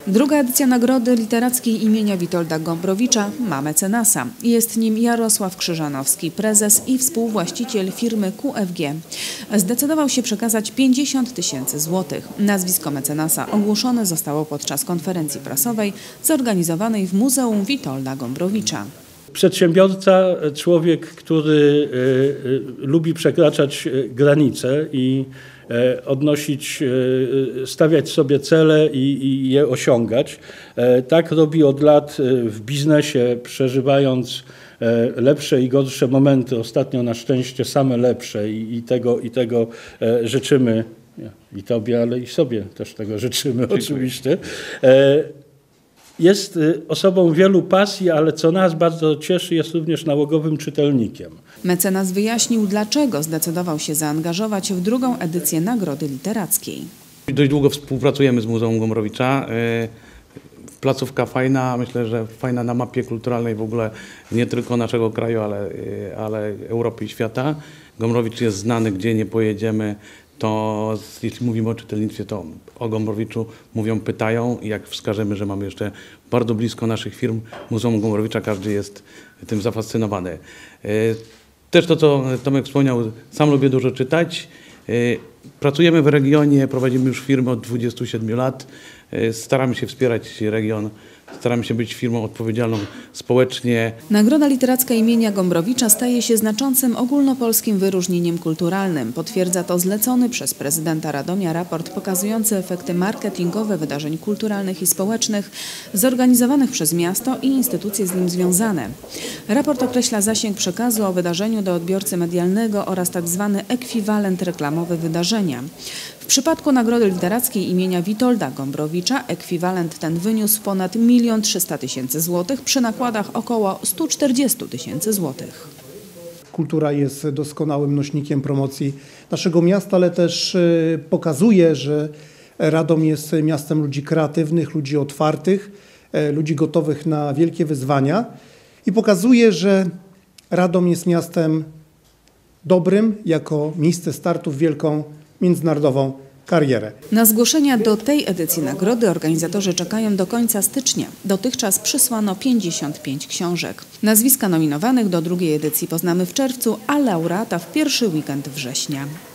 Druga edycja Nagrody Literackiej imienia Witolda Gombrowicza ma mecenasa. Jest nim Jarosław Krzyżanowski, prezes i współwłaściciel firmy QFG. Zdecydował się przekazać 50 000 złotych. Nazwisko mecenasa ogłoszone zostało podczas konferencji prasowej zorganizowanej w Muzeum Witolda Gombrowicza. Przedsiębiorca, człowiek, który lubi przekraczać granice i stawiać sobie cele i je osiągać. Tak robi od lat w biznesie, przeżywając lepsze i gorsze momenty. Ostatnio na szczęście same lepsze i tego życzymy i Tobie, ale i sobie też tego życzymy. Dziękuję. Oczywiście. Jest osobą wielu pasji, ale co nas bardzo cieszy, jest również nałogowym czytelnikiem. Mecenas wyjaśnił, dlaczego zdecydował się zaangażować w drugą edycję Nagrody Literackiej. Dość długo współpracujemy z Muzeum Gombrowicza. Placówka fajna, myślę, że fajna na mapie kulturalnej w ogóle nie tylko naszego kraju, ale Europy i świata. Gombrowicz jest znany, gdzie nie pojedziemy. To jeśli mówimy o czytelnictwie, to o Gombrowiczu mówią, pytają i jak wskażemy, że mamy jeszcze bardzo blisko naszych firm Muzeum Gombrowicza, każdy jest tym zafascynowany. Też to, co Tomek wspomniał, sam lubię dużo czytać. Pracujemy w regionie, prowadzimy już firmę od 27 lat. Staramy się wspierać region, staramy się być firmą odpowiedzialną społecznie. Nagroda Literacka imienia Gombrowicza staje się znaczącym ogólnopolskim wyróżnieniem kulturalnym. Potwierdza to zlecony przez prezydenta Radomia raport pokazujący efekty marketingowe wydarzeń kulturalnych i społecznych zorganizowanych przez miasto i instytucje z nim związane. Raport określa zasięg przekazu o wydarzeniu do odbiorcy medialnego oraz tzw. ekwiwalent reklamowy wydarzenia. W przypadku Nagrody Literackiej imienia Witolda Gombrowicza ekwiwalent ten wyniósł ponad 1 300 000 złotych przy nakładach około 140 000 złotych. Kultura jest doskonałym nośnikiem promocji naszego miasta, ale też pokazuje, że Radom jest miastem ludzi kreatywnych, ludzi otwartych, ludzi gotowych na wielkie wyzwania i pokazuje, że Radom jest miastem dobrym jako miejsce startu w wielką międzynarodową karierę. Na zgłoszenia do tej edycji nagrody organizatorzy czekają do końca stycznia. Dotychczas przysłano 55 książek. Nazwiska nominowanych do drugiej edycji poznamy w czerwcu, a laureata w pierwszy weekend września.